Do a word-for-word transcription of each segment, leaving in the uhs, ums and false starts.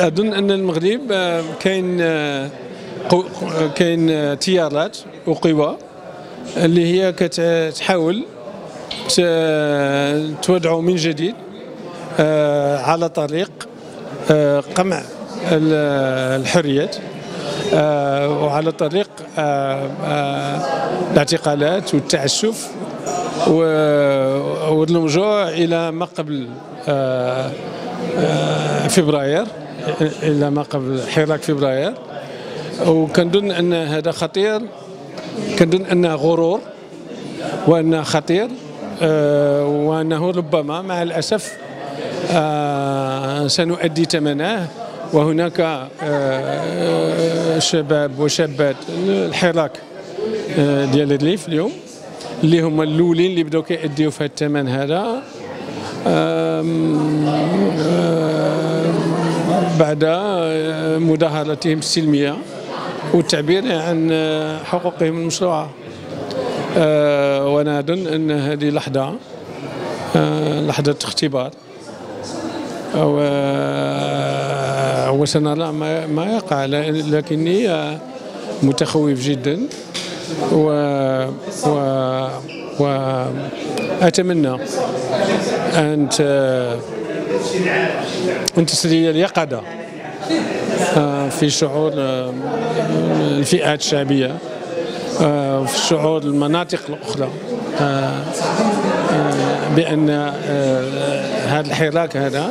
أظن أن المغرب كاين كاين تيارات وقوى اللي هي كتحاول تودعو من جديد على طريق قمع الحريات وعلى طريق الاعتقالات والتعسف واللجوء إلى ما قبل فبراير، إلى ما قبل حراك فبراير. وكنظن أن هذا خطير، كنظن أنه غرور وأنه خطير، وأنه ربما مع الأسف سنؤدي ثمنه. وهناك شباب وشابات الحراك ديال الريف اليوم اللي هما الاولين اللي بداو كيأديو في هذا الثمن هذا بعد مظاهراتهم السلميه والتعبير عن حقوقهم المشروعه. وانا اظن ان هذه لحظه لحظه اختبار، وسنرى ما ما يقع، لكني متخوف جدا و وأتمنى أن أن تسري اليقظة في شعور الفئات الشعبية وفي شعور المناطق الأخرى بأن هذا الحراك هذا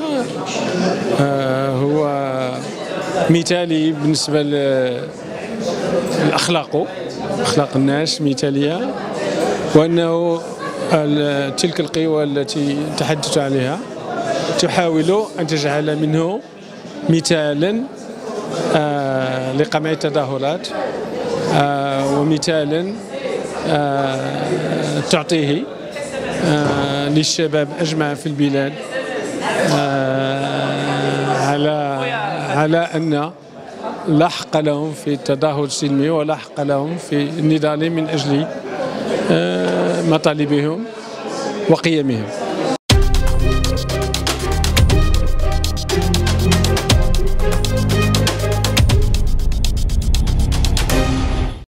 هو مثالي بالنسبة لأخلاقه، أخلاق الناس مثالية، وأنه تلك القوى التي تحدثت عليها تحاول أن تجعل منه مثالا لقمع التظاهرات ومثالا تعطيه للشباب أجمع في البلاد على على أن لا حق لهم في التظاهر السلمي ولا حق لهم في النضال من أجل مطالبهم وقيمهم.